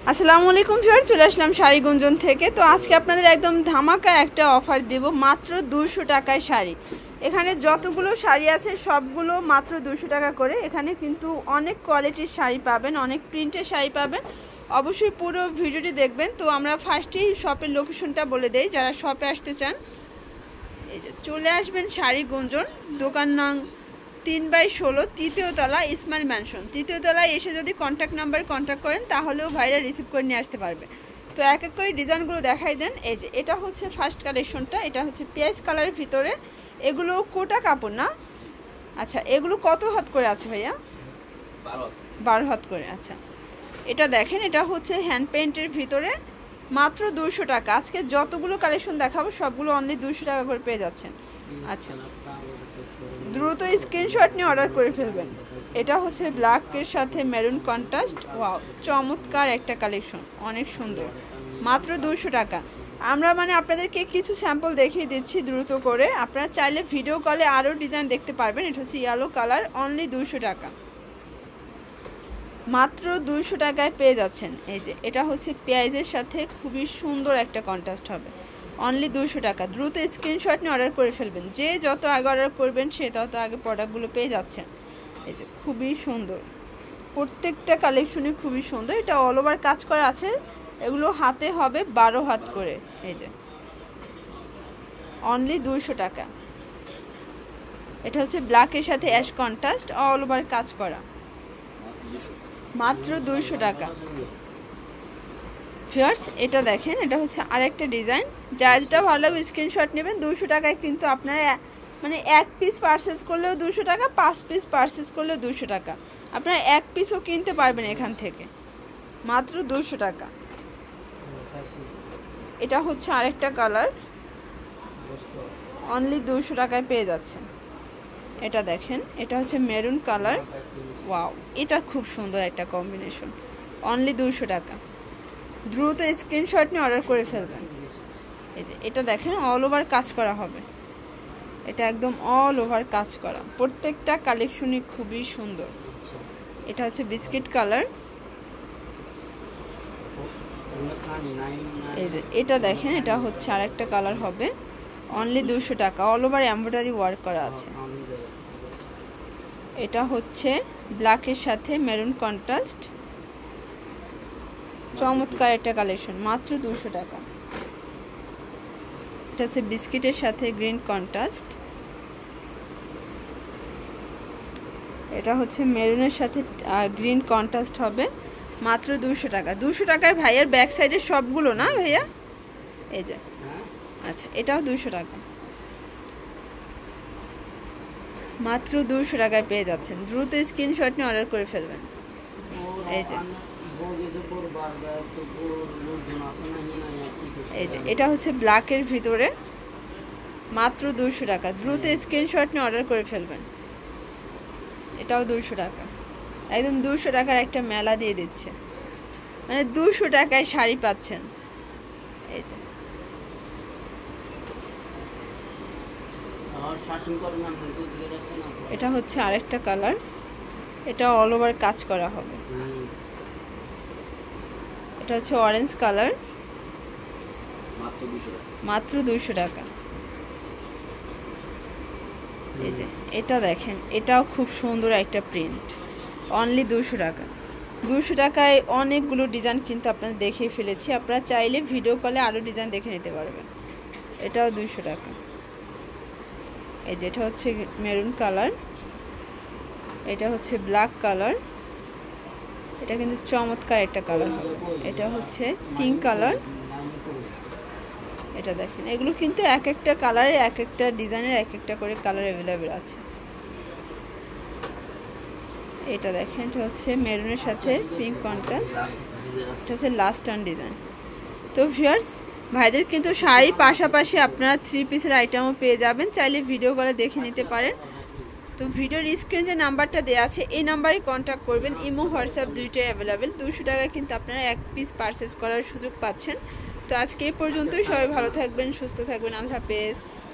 আসসালামু আলাইকুম স্যার, চলে আসলাম শাড়ি গুঞ্জন থেকে। তো আজকে আপনাদের একদম ধামাকা একটা অফার দেব, মাত্র 200 টাকায় শাড়ি। এখানে যতগুলো শাড়ি আছে সবগুলো মাত্র 200 টাকা করে। এখানে কিন্তু অনেক কোয়ালিটির শাড়ি পাবেন, অনেক প্রিন্টের শাড়ি পাবেন। অবশ্যই পুরো ভিডিওটি দেখবেন। তো আমরা ফার্স্টেই শপের লোকেশনটা বলে দেই, যারা শপে আসতে চান এই যে চলে আসবেন শাড়ি গুঞ্জন, দোকান নং 3/16, তৃতীয় তলা, ইসমাইল ম্যানশন। তৃতীয় তলায় এসে যদি কন্ট্যাক্ট নাম্বার কন্ট্যাক্ট করেন তাহলেও ভাইরা রিসিভ করে নিয়ে আসতে পারবে। তো এক এক করে ডিজাইনগুলো দেখাই দেন। এই যে এটা হচ্ছে ফার্স্ট কালেকশনটা, এটা হচ্ছে পেঁয়াজ কালারের ভিতরে। এগুলো কোটা কাপড় না? আচ্ছা, এগুলো কত হাত করে আছে ভাইয়া? 12 হাত করে। আচ্ছা, এটা দেখেন, এটা হচ্ছে হ্যান্ড পেইন্টের ভিতরে, মাত্র 200 টাকা। আজকে যতগুলো কালেকশন দেখাবো সবগুলো অনলি 200 টাকা করে পেয়ে যাচ্ছেন। আচ্ছা, দ্রুত স্ক্রিনশট নিয়ে অর্ডার করে ফেলবেন। এটা হচ্ছে ব্ল্যাকের সাথে মেরুন কন্ট্রাস্ট। ওয়াও, চমৎকার একটা কালেকশন, অনেক সুন্দর, মাত্র 200 টাকা। আমরা আপনাদেরকে কিছু স্যাম্পল দেখিয়ে দিচ্ছি দ্রুত করে। আপনারা চাইলে ভিডিও কলে আরও ডিজাইন দেখতে পারবেন। এটা হচ্ছে ইয়েলো কালার, অনলি 200 টাকা, মাত্র 200 টাকায় পেয়ে যাচ্ছেন। এই যে এটা হচ্ছে পেঁয়াজের সাথে খুবই সুন্দর একটা কন্ট্রাস্ট হবে, অনলি 200 টাকা। দ্রুত স্ক্রিনশট নিয়ে অর্ডার করে ফেলবেন। যে যত আগে অর্ডার করবেন সে তত আগে প্রোডাক্টগুলো পেয়ে যাচ্ছেন। এই যে খুবই সুন্দর, প্রত্যেকটা কালেকশনই খুবই সুন্দর। এটা অল ওভার কাজ করা আছে, এগুলো হাতে হবে 12 হাত করে। এই যে অনলি 200 টাকা। এটা হচ্ছে ব্ল্যাকের সাথে অ্যাশ কন্ট্রাস্ট, অল ওভার কাজ করা, মাত্র 200 টাকা। ভিউয়ার্স, এটা দেখেন, এটা হচ্ছে আরেকটা ডিজাইন। যার যেটা ভালো লাগবে স্ক্রিনশট নেবেন। 200 টাকায় কিন্তু আপনারা এক পিস পারচেস করলেও 200 টাকা, 5 পিস পারচেস করলেও 200 টাকা। আপনারা এক পিসও কিনতে পারবেন এখান থেকে, মাত্র 200 টাকা। এটা হচ্ছে আরেকটা কালার, অনলি 200 টাকায় পেয়ে যাচ্ছেন। এটা দেখেন, এটা হচ্ছে মেরুন কালার। ওয়াও, এটা খুব সুন্দর একটা কম্বিনেশন, অনলি 200 টাকা। দ্রুত স্ক্রিনশট নিয়ে অর্ডার করে ফেলবেন। এই যে এটা দেখেন, অল ওভার কাজ করা হবে, এটা একদম অল ওভার কাজ করা, প্রত্যেকটা কালেকশনই খুবই সুন্দর। এটা হচ্ছে বিস্কিট কালার। এই যে এটা দেখেন, এটা হচ্ছে আরেকটা কালার হবে, অনলি 200 টাকা, অল ওভার এমব্রয়ডারি ওয়ার্ক করা আছে। এটা হচ্ছে ব্ল্যাকের সাথে মেরুন কন্ট্রাস্ট, চমৎকার একটা কালেকশন, মাত্র 200 টাকা। এটা হচ্ছে বিস্কিটের সাথে গ্রিন কন্ট্রাস্ট। এটা হচ্ছে মেরুনের সাথে গ্রিন কন্ট্রাস্ট হবে, মাত্র 200 টাকা। 200 টাকার ভাইয়ার ব্যাক সাইডের সবগুলো না ভাইয়া? এই যে আচ্ছা, এটাও 200 টাকা, মাত্র 200 টাকায় পেয়ে যাচ্ছেন। দ্রুত স্ক্রিনশট নিয়ে অর্ডার করে ফেলবেন। এই যে এটা হচ্ছে ব্ল্যাকের ভিতরে, মাত্র 200 টাকা। দ্রুত স্ক্রিনশট নিয়ে অর্ডার করে ফেলবেন। এটাও 200 টাকা, একদম 200 টাকার একটা মেলা দিয়ে দিচ্ছে, 200 টাকায় শাড়ি পাচ্ছেন। এই যে এটা হচ্ছে আরেকটা কালার, এটা অল ওভার কাজ করা হবে। এটা হচ্ছে অরেঞ্জ কালার, মাত্র 200 টাকা। এই যে এটা দেখেন, এটাও খুব সুন্দর একটা প্রিন্ট, অনলি 200 টাকা। 200 টাকায় অনেকগুলো ডিজাইন কিন্তু আপনারা দেখিয়ে ফেলেছি। আপনারা চাইলে ভিডিও কলে আরও ডিজাইন দেখে নিতে পারবেন। এটাও 200 টাকা। এই যে এটা হচ্ছে মেরুন কালার, এটা হচ্ছে ব্ল্যাক কালার, এটা কিন্তু চমৎকার একটা কালার হবে। এটা হচ্ছে পিঙ্ক কালার। এটা দেখেন, এগুলো কিন্তু এক একটা কালারে, এক একটা ডিজাইনের এক একটা করে কালার অ্যাভেলেবেল আছে। এটা দেখেন, এটা হচ্ছে মেরুনের সাথে পিঙ্ক কন্ট্রাস্ট, এটা হচ্ছে লাস্ট টার্ন ডিজাইন। তো ভিউয়ার্স, ভাইদের কিন্তু শাড়ির পাশাপাশি আপনারা 3 পিসের আইটেমও পেয়ে যাবেন, চাইলে ভিডিও কলে দেখে নিতে পারেন। তো ভিডিওর স্ক্রিনে যে নাম্বারটা দেওয়া আছে এই নাম্বারে কন্ট্যাক্ট করবেন। ইমো হোয়াটসঅ্যাপ দুইটাই অ্যাভেলেবেল। 200 টাকায় কিন্তু আপনারা এক পিস পারচেস করার সুযোগ পাচ্ছেন। তো আজকে এই পর্যন্তই। সবাই ভালো থাকবেন, সুস্থ থাকবেন, আল্লাহ হাফেজ।